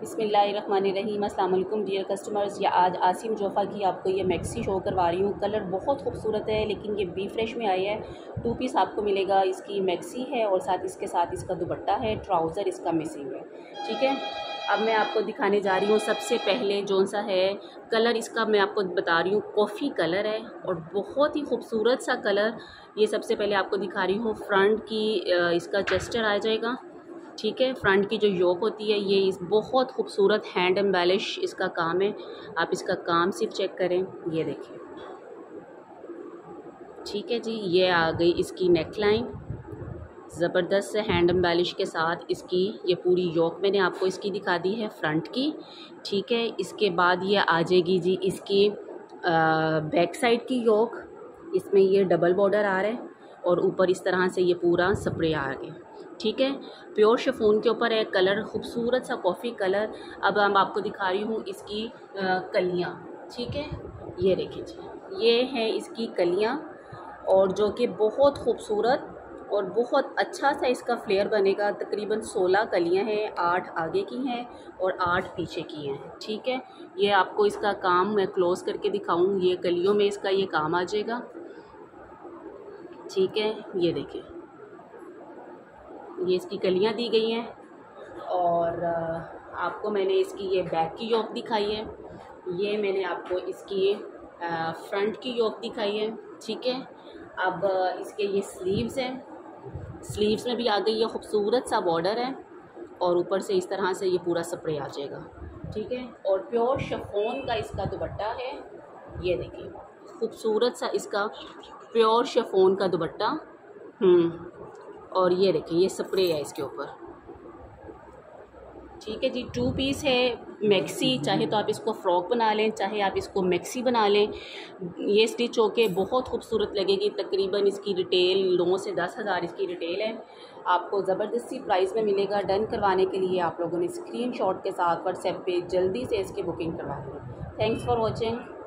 बिस्मिल्लाहिर्रहमानिर्रहीम। अस्सलाम वालेकुम डियर कस्टमर्स। या आज आसिम जोफ़ा की आपको ये मैक्सी शो करवा रही हूँ। कलर बहुत खूबसूरत है, लेकिन ये बी फ्रेश में आई है। 2 पीस आपको मिलेगा। इसकी मैक्सी है और इसके साथ इसका दुपट्टा है, ट्राउज़र इसका मिसिंग है। ठीक है, अब मैं आपको दिखाने जा रही हूँ। सबसे पहले जौन सा है कलर इसका मैं आपको बता रही हूँ, कॉफ़ी कलर है और बहुत ही खूबसूरत सा कलर। ये सबसे पहले आपको दिखा रही हूँ। फ्रंट की इसका चेस्टर आ जाएगा। ठीक है, फ्रंट की जो योक होती है ये इस बहुत खूबसूरत हैंड एम्बेलिश इसका काम है। आप इसका काम सिर्फ चेक करें, ये देखिए। ठीक है जी, ये आ गई इसकी नेक लाइन ज़बरदस्त से हैंड एम्बेलिश के साथ। इसकी ये पूरी योक मैंने आपको इसकी दिखा दी है फ्रंट की। ठीक है, इसके बाद ये आ जाएगी जी इसकी बैक साइड की योक। इसमें ये डबल बॉर्डर आ रहा है और ऊपर इस तरह से ये पूरा स्प्रे आ गया। ठीक है, प्योर शिफॉन के ऊपर है, कलर खूबसूरत सा कॉफ़ी कलर। अब हम आपको दिखा रही हूँ इसकी कलियाँ। ठीक है, ये देखिए जी, ये है इसकी कलियाँ और जो कि बहुत खूबसूरत और बहुत अच्छा सा इसका फ्लेयर बनेगा। तकरीबन 16 कलियाँ हैं, 8 आगे की हैं और 8 पीछे की हैं। ठीक है, ये आपको इसका काम मैं क्लोज़ करके दिखाऊँ। ये कलियों में इसका ये काम आ जाएगा। ठीक है, ये देखिए, ये इसकी कलियाँ दी गई हैं और आपको मैंने इसकी ये बैक की योक दिखाई है। ये मैंने आपको इसकी फ्रंट की योक दिखाई है। ठीक है, अब इसके ये स्लीव्स हैं। स्लीव्स में भी आ गई ये खूबसूरत सा बॉर्डर है और ऊपर से इस तरह से ये पूरा स्प्रे आ जाएगा। ठीक है, और प्योर शिफॉन का इसका दुपट्टा है। ये देखिए, खूबसूरत सा इसका प्योर शिफॉन का दुपट्टा। और ये देखिए, ये स्प्रे है इसके ऊपर। ठीक है जी, 2 पीस है मैक्सी। चाहे तो आप इसको फ़्रॉक बना लें, चाहे आप इसको मैक्सी बना लें। ये स्टिच होके बहुत खूबसूरत लगेगी। तकरीबन इसकी रिटेल 9 से 10 हज़ार इसकी रिटेल है। आपको ज़बरदस्ती प्राइस में मिलेगा। डन करवाने के लिए आप लोगों ने स्क्रीनशॉट के साथ व्हाट्सएप पे जल्दी से इसकी बुकिंग करवा लें। Thanks for watching.